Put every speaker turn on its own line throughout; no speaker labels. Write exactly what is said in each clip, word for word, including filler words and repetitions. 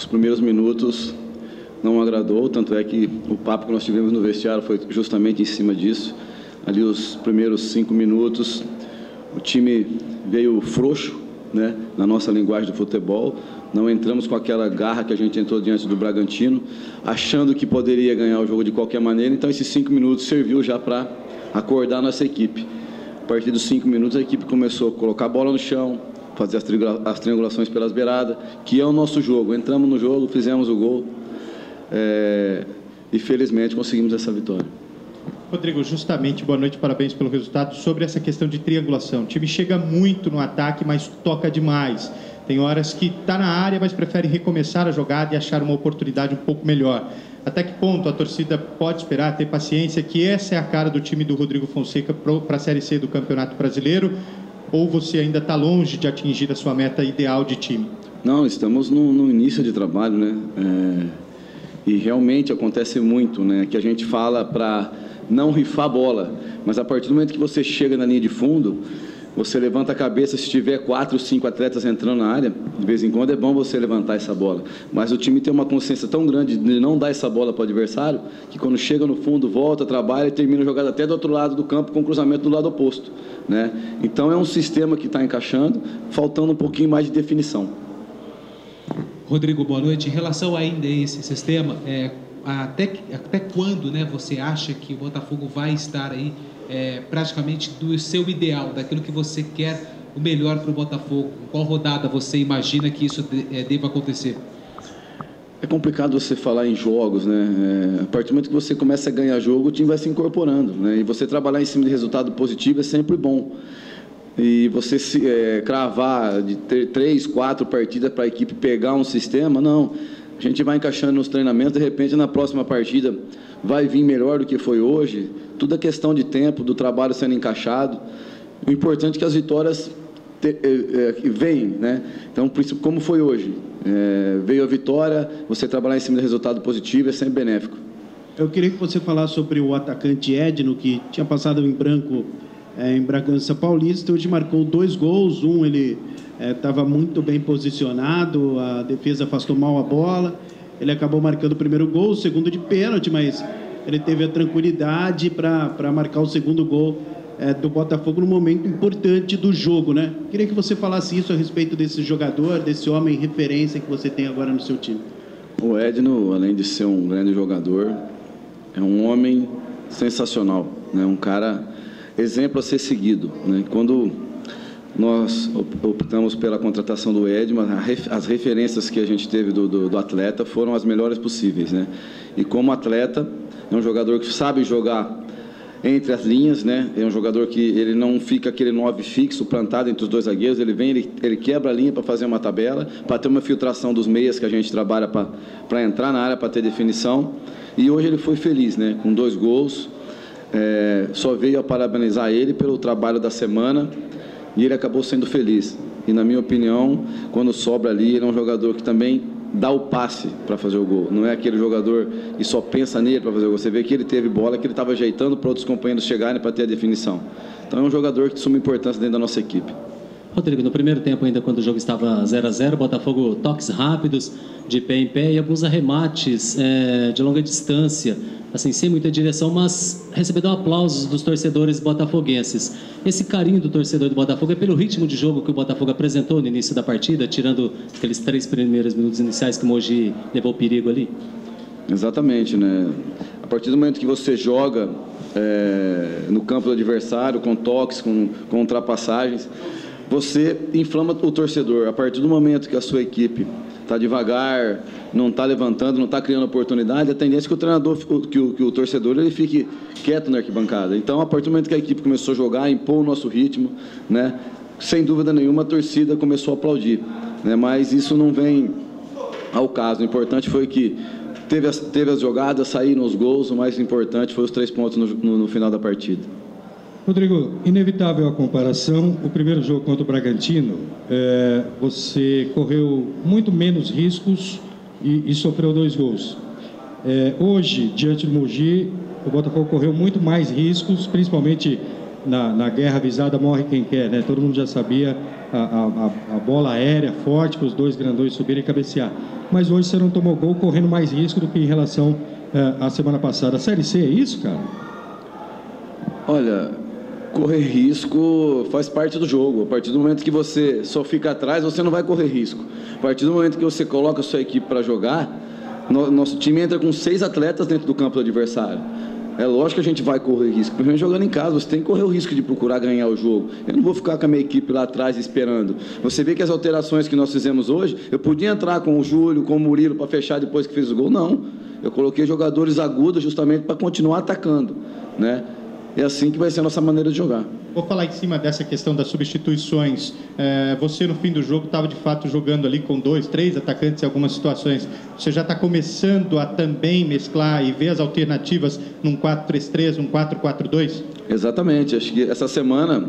primeiros minutos não agradou, tanto é que o papo que nós tivemos no vestiário foi justamente em cima disso. Ali os primeiros cinco minutos, o time veio frouxo, né, na nossa linguagem do futebol. Não entramos com aquela garra que a gente entrou diante do Bragantino, achando que poderia ganhar o jogo de qualquer maneira. Então, esses cinco minutos serviu já para acordar a nossa equipe. A partir dos cinco minutos, a equipe começou a colocar a bola no chão, fazer as, triangula as triangulações pelas beiradas, que é o nosso jogo. Entramos no jogo, fizemos o gol é... e, felizmente, conseguimos essa vitória.
Rodrigo, justamente, boa noite, parabéns pelo resultado. Sobre essa questão de triangulação, o time chega muito no ataque, mas toca demais. Tem horas que está na área, mas prefere recomeçar a jogada e achar uma oportunidade um pouco melhor. Até que ponto a torcida pode esperar, ter paciência, que essa é a cara do time do Rodrigo Fonseca para a Série C do Campeonato Brasileiro? Ou você ainda está longe de atingir a sua meta ideal de time?
Não, estamos no, no início de trabalho, né? É, e realmente acontece muito, né? Que a gente fala para não rifar a bola, mas a partir do momento que você chega na linha de fundo, você levanta a cabeça. Se tiver quatro, cinco atletas entrando na área, de vez em quando é bom você levantar essa bola. Mas o time tem uma consciência tão grande de não dar essa bola para o adversário, que quando chega no fundo, volta, trabalha e termina a jogada até do outro lado do campo, com cruzamento do lado oposto, né? Então é um sistema que está encaixando, faltando um pouquinho mais de definição.
Rodrigo, boa noite. Em relação ainda a esse sistema, é, até, até quando, né, você acha que o Botafogo vai estar aí É, praticamente do seu ideal, daquilo que você quer o melhor para o Botafogo? Qual rodada você imagina que isso de, é, deva acontecer?
É complicado você falar em jogos, né? É, a partir do momento que você começa a ganhar jogo, o time vai se incorporando, né? E você trabalhar em cima de resultado positivo é sempre bom. E você se é, cravar de ter três, quatro partidas para a equipe pegar um sistema, não. A gente vai encaixando nos treinamentos, de repente na próxima partida vai vir melhor do que foi hoje. Tudo é questão de tempo, do trabalho sendo encaixado. O importante é que as vitórias te, é, é, venham, né? Então, como foi hoje, é, veio a vitória, você trabalhar em cima do resultado positivo é sempre benéfico.
Eu queria que você falasse sobre o atacante Edno, que tinha passado em branco é, em Bragança Paulista. Hoje marcou dois gols, um ele estava é, muito bem posicionado, a defesa afastou mal a bola, ele acabou marcando o primeiro gol, o segundo de pênalti, mas ele teve a tranquilidade para marcar o segundo gol é, do Botafogo no momento importante do jogo, né? Queria que você falasse isso a respeito desse jogador, desse homem referência que você tem agora no seu time.
O Edno, além de ser um grande jogador, é um homem sensacional, né? Um cara exemplo a ser seguido, né? Quando nós optamos pela contratação do Edno, as referências que a gente teve do, do, do atleta foram as melhores possíveis, né? E como atleta, é um jogador que sabe jogar entre as linhas, né? É um jogador que ele não fica aquele nove fixo, plantado entre os dois zagueiros, ele vem, ele, ele quebra a linha para fazer uma tabela, para ter uma filtração dos meias que a gente trabalha para entrar na área, para ter definição. E hoje ele foi feliz, né? Com dois gols, é, só veio a parabenizar ele pelo trabalho da semana, e ele acabou sendo feliz. E, na minha opinião, quando sobra ali, ele é um jogador que também dá o passe para fazer o gol. Não é aquele jogador que só pensa nele para fazer o gol. Você vê que ele teve bola, que ele estava ajeitando para outros companheiros chegarem para ter a definição. Então, é um jogador que de suma importância dentro da nossa equipe.
Rodrigo, no primeiro tempo ainda, quando o jogo estava zero a zero, Botafogo toques rápidos, de pé em pé, e alguns arremates é, de longa distância, assim, sem muita direção, mas recebendo aplausos dos torcedores botafoguenses. Esse carinho do torcedor do Botafogo é pelo ritmo de jogo que o Botafogo apresentou no início da partida, tirando aqueles três primeiros minutos iniciais que o Mogi levou perigo ali?
Exatamente, né? A partir do momento que você joga é, no campo do adversário, com toques, com, com ultrapassagens, você inflama o torcedor. A partir do momento que a sua equipe está devagar, não está levantando, não está criando oportunidade, a tendência é que o treinador, que o, que o torcedor, ele fique quieto na arquibancada. Então, a partir do momento que a equipe começou a jogar, impor o nosso ritmo, né, sem dúvida nenhuma, a torcida começou a aplaudir, né, mas isso não vem ao caso. O importante foi que teve as, teve as jogadas, saíram os gols, o mais importante foi os três pontos no, no, no final da partida.
Rodrigo, inevitável a comparação. O primeiro jogo contra o Bragantino, é, você correu muito menos riscos e, e sofreu dois gols. É, hoje, diante do Mogi, o Botafogo correu muito mais riscos, principalmente na, na guerra avisada morre quem quer, né? Todo mundo já sabia a, a, a bola aérea forte para os dois grandões subirem e cabecear. Mas hoje você não tomou gol correndo mais risco do que em relação uh, à semana passada. A Série C é isso, cara?
Olha, correr risco faz parte do jogo. A partir do momento que você só fica atrás, você não vai correr risco. A partir do momento que você coloca a sua equipe para jogar, no, nosso time entra com seis atletas dentro do campo do adversário. É lógico que a gente vai correr risco. Principalmente jogando em casa, você tem que correr o risco de procurar ganhar o jogo. Eu não vou ficar com a minha equipe lá atrás esperando. Você vê que as alterações que nós fizemos hoje, eu podia entrar com o Júlio, com o Murilo para fechar depois que fez o gol. Não. Eu coloquei jogadores agudos justamente para continuar atacando, né? É assim que vai ser a nossa maneira de jogar.
Vou falar em cima dessa questão das substituições. É, você, no fim do jogo, estava de fato jogando ali com dois, três atacantes em algumas situações. Você já está começando a também mesclar e ver as alternativas num quatro três três, num quatro quatro dois?
Exatamente. Acho que essa semana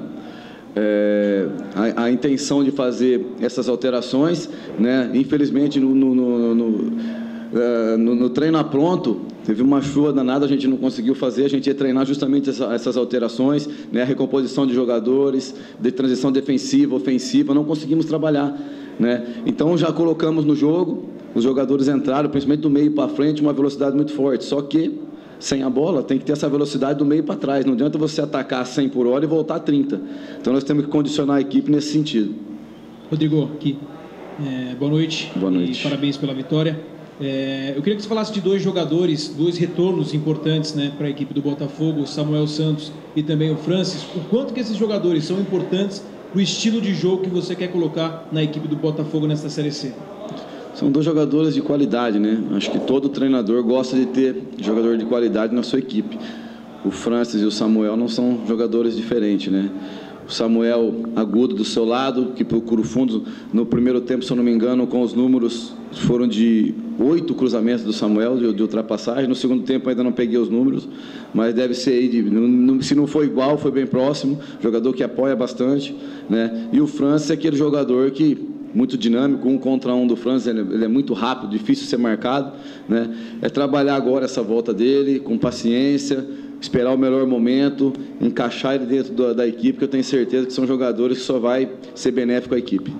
é, a, a intenção de fazer essas alterações, né? Infelizmente, no, no, no, no, uh, no, no treino a pronto, teve uma chuva danada, a gente não conseguiu fazer, a gente ia treinar justamente essa, essas alterações, né, a recomposição de jogadores, de transição defensiva, ofensiva, não conseguimos trabalhar, né? Então já colocamos no jogo, os jogadores entraram, principalmente do meio para frente, uma velocidade muito forte, só que sem a bola tem que ter essa velocidade do meio para trás, não adianta você atacar a cem por hora e voltar a trinta, então nós temos que condicionar a equipe nesse sentido.
Rodrigo, aqui, é, boa noite,
boa noite
e parabéns pela vitória. É, eu queria que você falasse de dois jogadores, dois retornos importantes, né, para a equipe do Botafogo, o Samuel Santos e também o Francis. O quanto que esses jogadores são importantes para o estilo de jogo que você quer colocar na equipe do Botafogo nesta Série C?
São dois jogadores de qualidade, né? Acho que todo treinador gosta de ter jogador de qualidade na sua equipe. O Francis e o Samuel não são jogadores diferentes, né? O Samuel agudo do seu lado, que procura o fundo. No primeiro tempo, se eu não me engano, com os números, foram de oito cruzamentos do Samuel, de, de ultrapassagem. No segundo tempo ainda não peguei os números, mas deve ser aí, de, não, se não for igual, foi bem próximo. Jogador que apoia bastante, né? E o Francis é aquele jogador que, muito dinâmico, um contra um do Francis, ele, ele é muito rápido, difícil de ser marcado, né? É trabalhar agora essa volta dele, com paciência, esperar o melhor momento, encaixar ele dentro da, da equipe, que eu tenho certeza que são jogadores que só vai ser benéfico à equipe.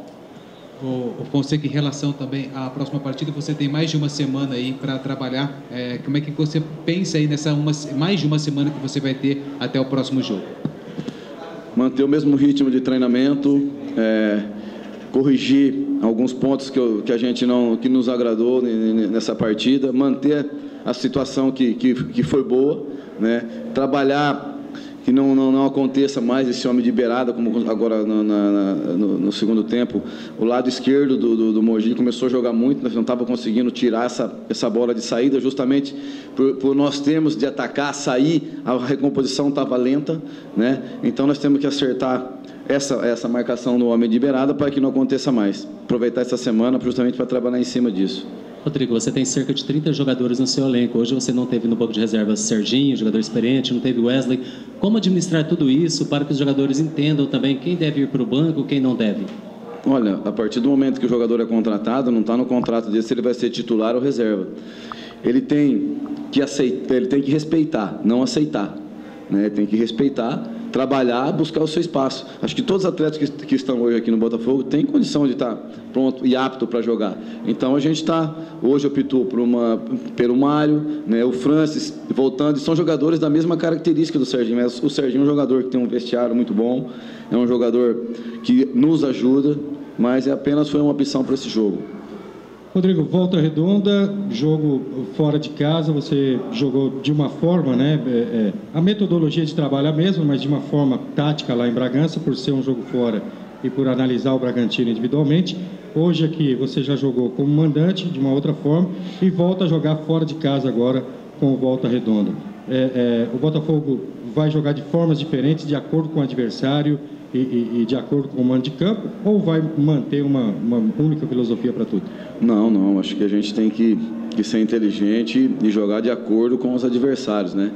O, o Fonseca, em relação também à próxima partida, você tem mais de uma semana aí para trabalhar. É, como é que você pensa aí nessa uma, mais de uma semana que você vai ter até o próximo jogo?
Manter o mesmo ritmo de treinamento, é, corrigir alguns pontos que, eu, que a gente não, que nos agradou nessa partida, manter a situação que, que, que foi boa, né? Trabalhar que não, não, não aconteça mais esse homem de beirada, como agora na, na, no, no segundo tempo. O lado esquerdo do, do, do Mogi começou a jogar muito, nós não estávamos conseguindo tirar essa, essa bola de saída, justamente por, por nós termos de atacar, sair, a recomposição estava lenta, né? Então nós temos que acertar essa, essa marcação no homem de beirada para que não aconteça mais. Aproveitar essa semana justamente para trabalhar em cima disso.
Rodrigo, você tem cerca de trinta jogadores no seu elenco. Hoje você não teve no banco de reservas Serginho, jogador experiente, não teve Wesley. Como administrar tudo isso para que os jogadores entendam também quem deve ir para o banco, quem não deve?
Olha, a partir do momento que o jogador é contratado, não está no contrato dele se ele vai ser titular ou reserva. Ele tem que aceitar, ele tem que respeitar, não aceitar, né? Ele tem que respeitar, trabalhar, buscar o seu espaço. Acho que todos os atletas que, que estão hoje aqui no Botafogo têm condição de estar pronto e apto para jogar. Então a gente está, hoje optou por uma, pelo Mário, né, o Francis voltando, e são jogadores da mesma característica do Serginho. Mas o Serginho é um jogador que tem um vestiário muito bom, é um jogador que nos ajuda, mas é apenas foi uma opção para esse jogo.
Rodrigo, Volta Redonda, jogo fora de casa, você jogou de uma forma, né? É, é, a metodologia de trabalho é a mesma, mas de uma forma tática lá em Bragança, por ser um jogo fora e por analisar o Bragantino individualmente. Hoje aqui você já jogou como mandante de uma outra forma e volta a jogar fora de casa agora com o Volta Redonda. É, é, o Botafogo vai jogar de formas diferentes, de acordo com o adversário e, e, e de acordo com o mando de campo, ou vai manter uma, uma única filosofia para tudo?
Não, não. Acho que a gente tem que, que ser inteligente e jogar de acordo com os adversários, né?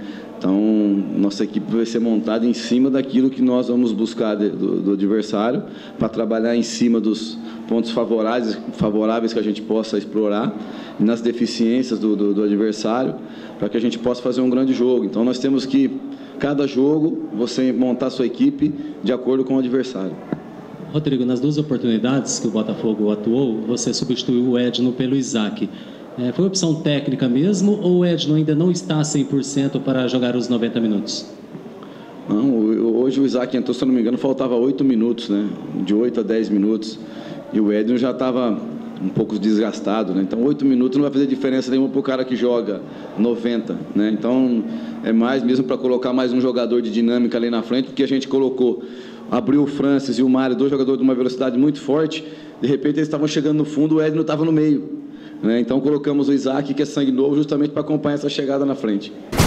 Então, nossa equipe vai ser montada em cima daquilo que nós vamos buscar de, do, do adversário, para trabalhar em cima dos pontos favoráveis, favoráveis que a gente possa explorar, nas deficiências do, do, do adversário, para que a gente possa fazer um grande jogo. Então, nós temos que, cada jogo, você montar a sua equipe de acordo com o adversário.
Rodrigo, nas duas oportunidades que o Botafogo atuou, você substituiu o Edno pelo Isaac. É, foi opção técnica mesmo ou o Edno ainda não está cem por cento para jogar os noventa minutos?
Não, hoje o Isaac entrou, se eu não me engano, faltava oito minutos, né? De oito a dez minutos. E o Edno já estava um pouco desgastado, né? Então, oito minutos não vai fazer diferença nenhuma para o cara que joga noventa, né? Então, é mais mesmo para colocar mais um jogador de dinâmica ali na frente, porque a gente colocou, abriu o Francis e o Mário, dois jogadores de uma velocidade muito forte, de repente eles estavam chegando no fundo, o Edno estava no meio, né? Então, colocamos o Isaac, que é sangue novo, justamente para acompanhar essa chegada na frente.